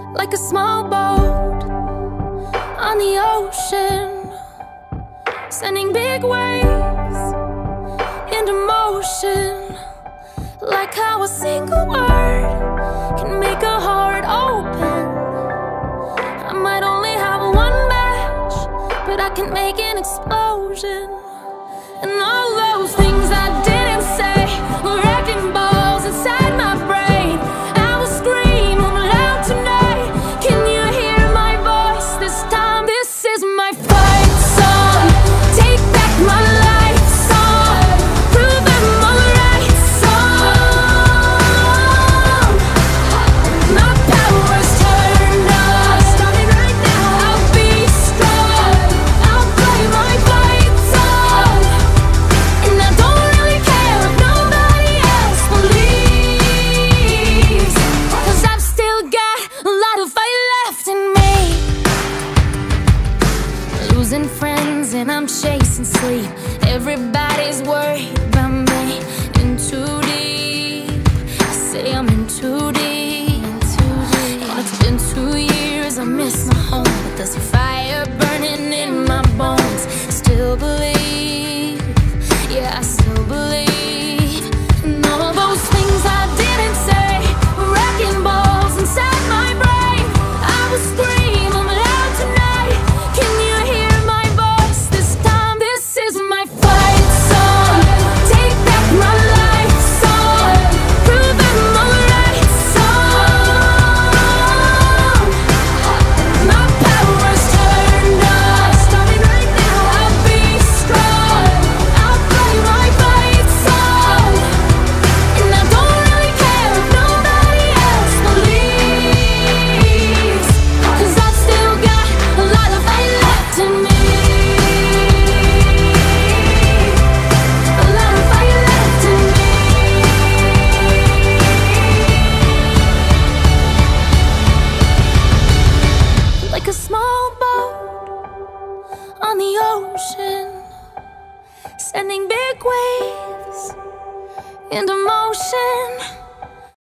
like a small boat on the ocean, sending big waves into motion. Like how a single word can make a heart open. I might only have one match, but I can make an explosion. And all those things I didn't say were wrecking balls inside my brain. I will scream loud tonight. Can you hear my voice this time? This is my fight song. Take back my life song. Prove I'm alright song. My power's turned on. Starting right now. I'll be strong. I'll play my fight song. And I don't really care if nobody else believes, 'cause I've still got a lot of fight left in me. Losing friends and I'm chasing sleep. Everybody's worried about me. In too deep. Say I'm in too deep. And it's been 2 years, I miss my home, but there's a fire burning in my bones. Still believe, yeah, I still believe. And all those things I didn't say were wrecking balls inside my brain. I will scream loud tonight. Can you hear my voice this time? This is my fight song. Take back my life song. Prove I'm alright song. My power's turned on. Starting right now. I'll be strong. I'll play my fight song. And I don't really care if nobody else believes, 'cause I've still got a lot of fight left in me. A lot of fight left in me. Like a small boat on the ocean, sending big waves into motion.